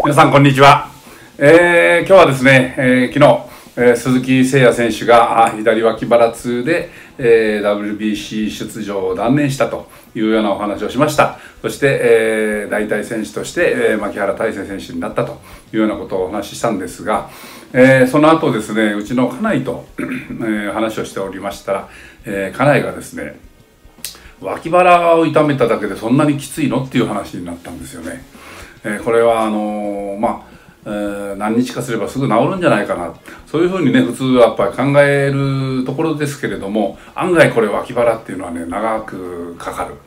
皆さんこんにちは。今日はですね、昨日、鈴木誠也選手が左脇腹痛で、WBC 出場を断念したというようなお話をしました。そして、代替選手として、牧原大成選手になったというようなことをお話ししたんですが、その後ですね、うちの家内と、話をしておりましたら、家内がですね、脇腹を痛めただけでそんなにきついのっていう話になったんですよね。これは何日かすればすぐ治るんじゃないかな、そういうふうにね普通はやっぱり考えるところですけれども、案外これ脇腹っていうのはね長くかかる。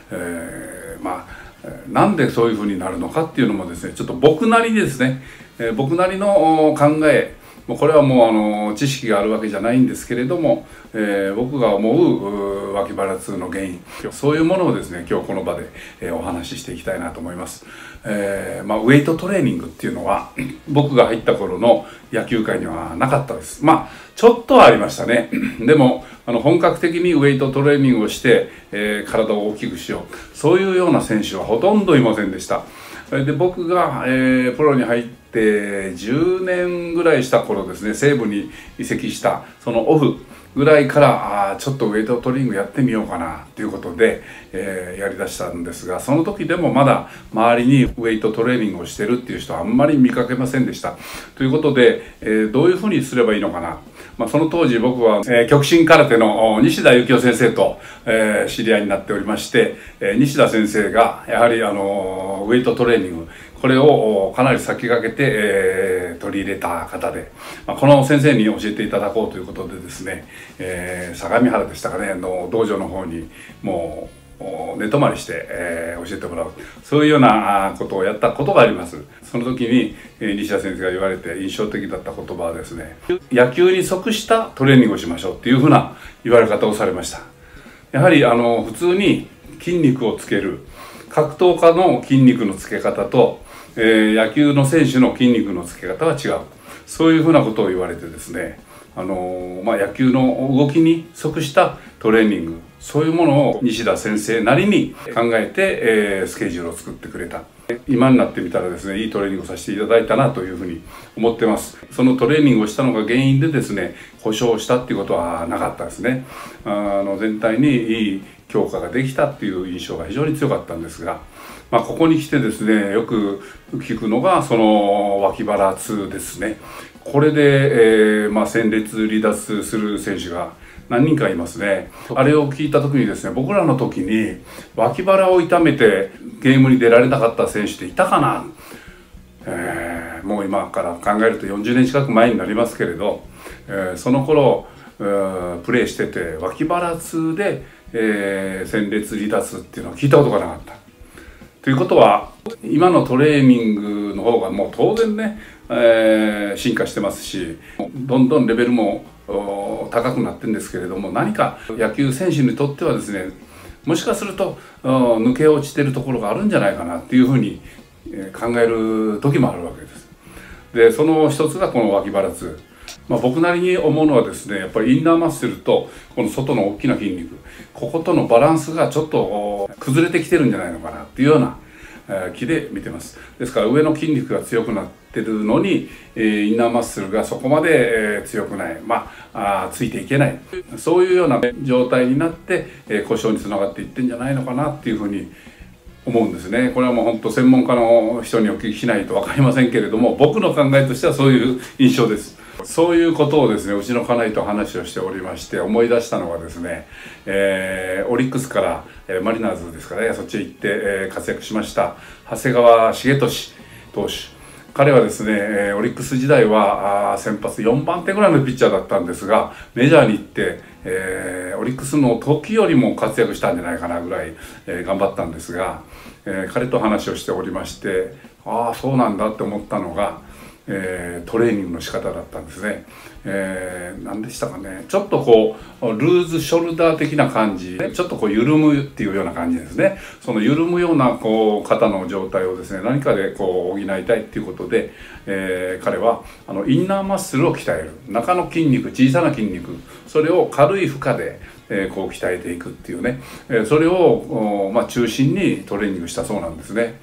なんでそういうふうになるのかっていうのもですね、ちょっと僕なりにですね、僕なりの考え、これはもう知識があるわけじゃないんですけれども、僕が思う脇腹痛の原因、そういうものをですね今日この場で、お話ししていきたいなと思います。ウェイトトレーニングっていうのは僕が入った頃の野球界にはなかったです。ちょっとはありましたね。でも本格的にウェイトトレーニングをして、体を大きくしよう、そういうような選手はほとんどいませんでした。で僕が、プロに入って10年ぐらいした頃ですね、西武に移籍したそのオフぐらいからちょっとウェイトトレーニングやってみようかなということで、やりだしたんですが、その時でもまだ周りにウェイトトレーニングをしてるっていう人はあんまり見かけませんでした。ということで、どういうふうにすればいいのかな。その当時僕は、極真空手の西田幸雄先生と、知り合いになっておりまして、西田先生がやはりウェイトトレーニング、これをかなり先駆けて、取り入れた方で、この先生に教えていただこうということでですね、相模原でしたかねの道場の方にもう寝泊まりして、教えてもらう、そういうようなことをやったことがあります。その時に、西田先生が言われて印象的だった言葉はですね、野球に即したトレーニングをしましょうっていうふうな言われ方をされました。やはり普通に筋肉をつける格闘家の筋肉のつけ方と、野球の選手の筋肉のつけ方は違う、そういうふうなことを言われてですね、野球の動きに即したトレーニング、そういうものを西田先生なりに考えて、スケジュールを作ってくれた。今になってみたらですね、いいトレーニングをさせていただいたなというふうに思ってます。そのトレーニングをしたのが原因でですね、故障したっていうことはなかったですね。全体にいい強化ができたっていう印象が非常に強かったんですが、ここに来てですね、よく聞くのがその脇腹痛ですね。これで、戦列離脱する選手が何人かいますね。あれを聞いた時にですね、僕らの時に脇腹を痛めてゲームに出られなかった選手っていたかな。もう今から考えると40年近く前になりますけれど、その頃プレーしてて脇腹痛で、戦列離脱っていうのは聞いたことがなかった。ということは今のトレーニングの方がもう当然ね、進化してますし、どんどんレベルも高くなってるんですけれども、何か野球選手にとってはですね、もしかすると抜け落ちてるところがあるんじゃないかなっていうふうに考える時もあるわけです。でその一つがこの脇腹痛。僕なりに思うのはですね、やっぱりインナーマッスルとこの外の大きな筋肉、こことのバランスがちょっと崩れてきてるんじゃないのかなっていうような気で見てます。ですから上の筋肉が強くなってるのに、インナーマッスルがそこまで強くない、ついていけない、そういうような状態になって故障につながっていってんじゃないのかなっていうふうに思うんですね。これはもう本当専門家の人にお聞きしないと分かりませんけれども、僕の考えとしてはそういう印象です。そういうことをですね、うちの家内と話をしておりまして思い出したのがですね、オリックスからマリナーズですかね、そっちへ行って活躍しました長谷川茂俊投手。彼はですね、オリックス時代は先発4番手ぐらいのピッチャーだったんですが、メジャーに行って、オリックスの時よりも活躍したんじゃないかなぐらい、頑張ったんですが、彼と話をしておりまして、ああそうなんだって思ったのが、トレーニングの仕方だったんですね。何でしたかね、ちょっとこうルーズショルダー的な感じ、ちょっとこう緩むっていうような感じですね。その緩むようなこう肩の状態をですね、何かでこう補いたいっていうことで、彼はインナーマッスルを鍛える、中の筋肉、小さな筋肉、それを軽い負荷でこう鍛えていくっていうね、それを中心にトレーニングしたそうなんですね。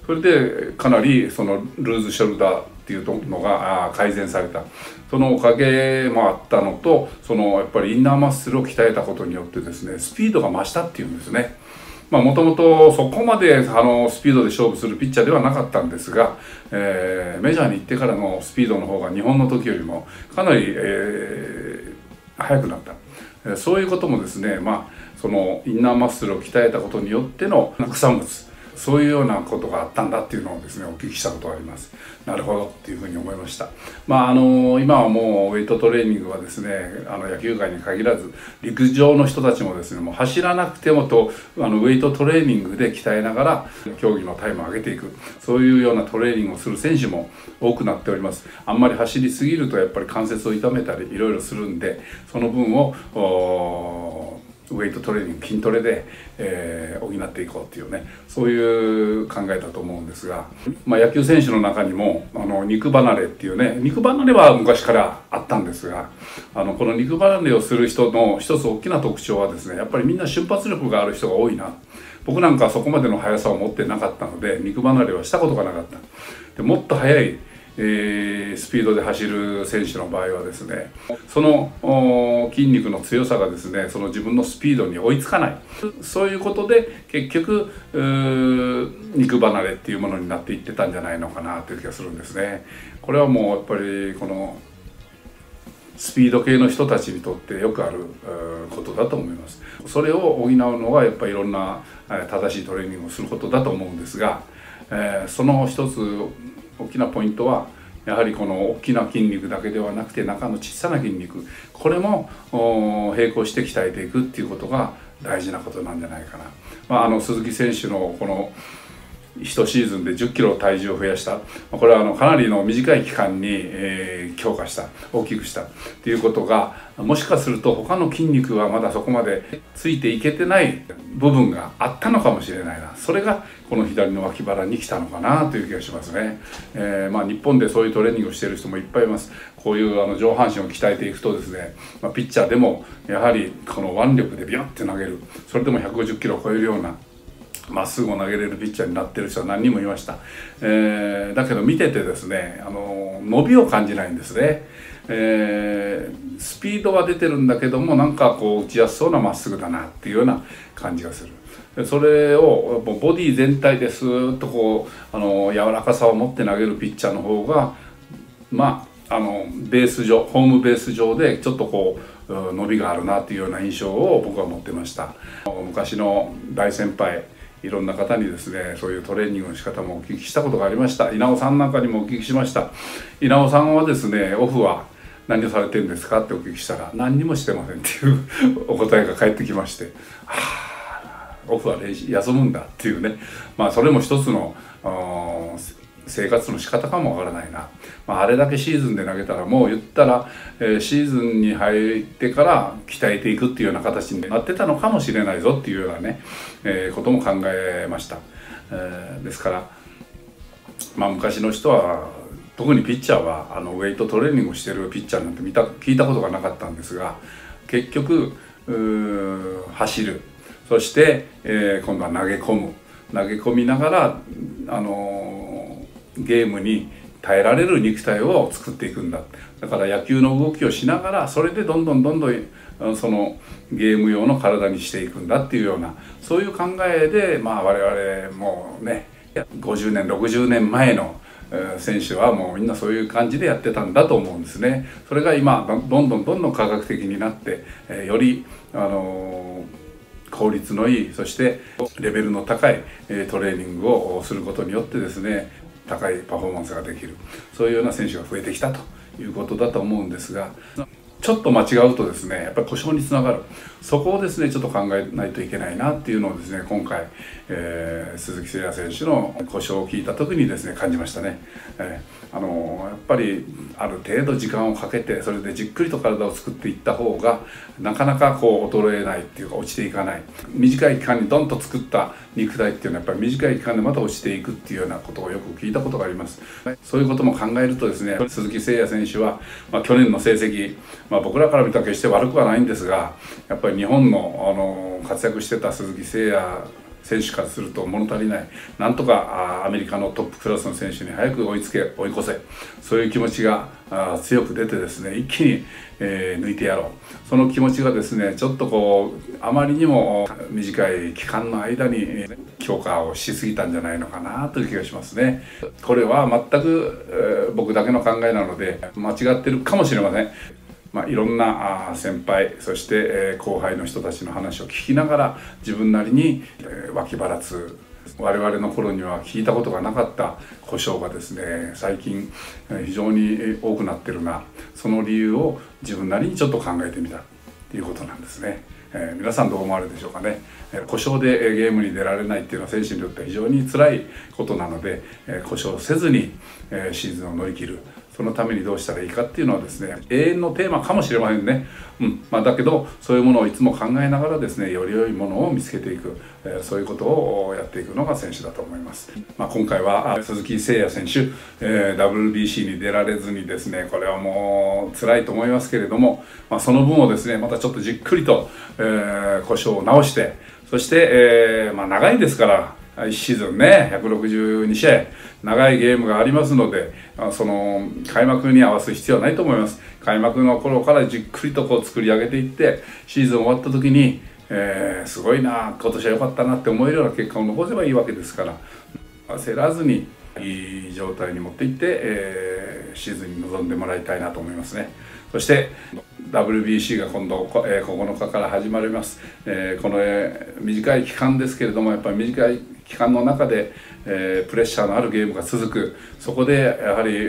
それでかなりそのルーズショルダーっていうのが改善された。そのおかげもあったのと、そのやっぱりインナーマッスルを鍛えたことによってですね、スピードが増したっていうんですね。もともとそこまでスピードで勝負するピッチャーではなかったんですが、メジャーに行ってからのスピードの方が日本の時よりもかなり、速くなった。そういうこともですね、そのインナーマッスルを鍛えたことによっての副産物、そういうようなことがあったんだっていうのをですね、お聞きしたことがあります。なるほどっていうふうに思いました。今はもうウェイトトレーニングはですね、野球界に限らず陸上の人たちもですね、もう走らなくてもウェイトトレーニングで鍛えながら競技のタイムを上げていく、そういうようなトレーニングをする選手も多くなっております。あんまり走りすぎるとやっぱり関節を痛めたりいろいろするんで、その分をウェイトトレーニング、筋トレで、補っていこうっていうね、そういう考えだと思うんですが、野球選手の中にも肉離れっていうね、肉離れは昔からあったんですが、この肉離れをする人の一つ大きな特徴はですね、やっぱりみんな瞬発力がある人が多いな。僕なんかはそこまでの速さを持ってなかったので、肉離れはしたことがなかった。でもっと速いスピードで走る選手の場合はですね、その筋肉の強さがですね、その自分のスピードに追いつかない、そういうことで結局肉離れっていうものになっていってたんじゃないのかなという気がするんですね。これはもうやっぱりこのスピード系の人たちにとってよくあることだと思います。それを補うのがやっぱりいろんな正しいトレーニングをすることだと思うんですが、その一つ大きなポイントはやはりこの大きな筋肉だけではなくて中の小さな筋肉、これも並行して鍛えていくっていうことが大事なことなんじゃないかな。鈴木選手のこの1シーズンで10キロ体重を増やした、これはかなりの短い期間に強化した、大きくしたっていうことが、もしかすると他の筋肉はまだそこまでついていけてない部分があったのかもしれないな。それがこの左の脇腹に来たのかなという気がしますね。日本でそういうトレーニングをしている人もいっぱいいます。こういう上半身を鍛えていくとですね、ピッチャーでもやはりこの腕力でビュンって投げる、それでも150キロを超えるようなまっすぐを投げれるピッチャーになってる人は何人もいました。だけど見ててですね、伸びを感じないんですね。スピードは出てるんだけども、なんかこう打ちやすそうなまっすぐだなっていうような感じがする。それをボディ全体ですーっとこう柔らかさを持って投げるピッチャーの方がベース上、ホームベース上でちょっとこう伸びがあるなっていうような印象を僕は持ってました。昔の大先輩、いろんな方にですね、そういうトレーニングの仕方もお聞きしたことがありました。稲尾さんなんかにもお聞きしました。稲尾さんはですね、オフは何をされてるんですかってお聞きしたら、何にもしてませんっていうお答えが返ってきまして、オフは休むんだっていうね、それも一つの生活の仕方かもわからないな。あれだけシーズンで投げたら、もう言ったら、シーズンに入ってから鍛えていくっていうような形になってたのかもしれないぞっていうようなね、ことも考えました。ですから、昔の人は特にピッチャーはウェイトトレーニングをしてるピッチャーなんて聞いたことがなかったんですが、結局走る、そして、今度は投げ込みながらゲームに耐えられる肉体を作っていくんだ。だから野球の動きをしながら、それでどんどんそのゲーム用の体にしていくんだっていうような、そういう考えで我々もね、50年60年前の選手はもうみんなそういう感じでやってたんだと思うんですね。それが今どんどん科学的になって、より効率のいい、そしてレベルの高いトレーニングをすることによってですね、高いパフォーマンスができる、そういうような選手が増えてきたということだと思うんですが、ちょっと間違うとですね、やっぱり故障につながる、そこをですねちょっと考えないといけないなっていうのをですね、今回、鈴木誠也選手の故障を聞いた時にですね感じましたね。やっぱりある程度時間をかけて、それでじっくりと体を作っていった方がなかなかこう衰えないっていうか、落ちていかない。短い期間にドンと作った肉体っていうのはやっぱり短い期間でまた落ちていくっていうようなことをよく聞いたことがあります。そういうことも考えるとですね、鈴木誠也選手は、去年の成績、僕らから見たら決して悪くはないんですが、やっぱり日本の活躍してた鈴木誠也選手からすると物足りない、なんとかアメリカのトップクラスの選手に早く追い越せ、そういう気持ちが強く出てですね、一気に、抜いてやろう、その気持ちがですね、ちょっとこうあまりにも短い期間の間に強化をしすぎたんじゃないのかなという気がしますね。これは全く、僕だけの考えなので間違ってるかもしれません。いろんな先輩、そして後輩の人たちの話を聞きながら自分なりに脇腹痛、我々の頃には聞いたことがなかった故障がですね、最近非常に多くなってるな、その理由を自分なりにちょっと考えてみたということなんですね。皆さんどう思われるでしょうかね。故障でゲームに出られないっていうのは選手にとっては非常に辛いことなので、故障せずにシーズンを乗り切る、そのためにどうしたらいいかっていうのはですね、永遠のテーマかもしれませんね。だけどそういうものをいつも考えながらですね、より良いものを見つけていく、そういうことをやっていくのが選手だと思います。今回は鈴木誠也選手、WBC に出られずにですね、これはもう辛いと思いますけれども、その分をですね、またちょっとじっくりと、故障を直して、そして、長いですから1シーズンね、162試合、長いゲームがありますので、その開幕に合わす必要はないと思います。開幕の頃からじっくりとこう作り上げていって、シーズン終わった時に、すごいな、今年は良かったなって思えるような結果を残せばいいわけですから、焦らずにいい状態に持っていって、シーズンに臨んでもらいたいなと思いますね。そしてWBC が今度9日から始まります。この短い期間ですけれども、やっぱり短い期間の中でプレッシャーのあるゲームが続く、そこでやはり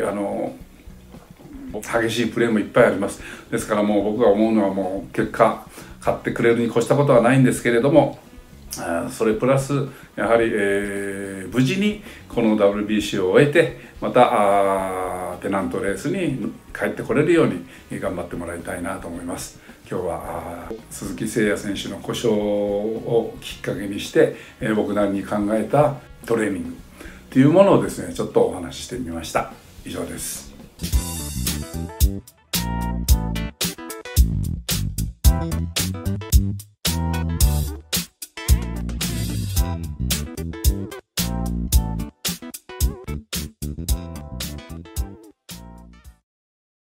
激しいプレーもいっぱいあります。ですからもう僕が思うのは、もう結果勝ってくれるに越したことはないんですけれども、それプラスやはり、無事にこの WBC を終えて、またペナントレースに帰ってこれるように頑張ってもらいたいなと思います。今日は鈴木誠也選手の故障をきっかけにして、僕なりに考えたトレーニングというものをですね、ちょっとお話ししてみました。以上です。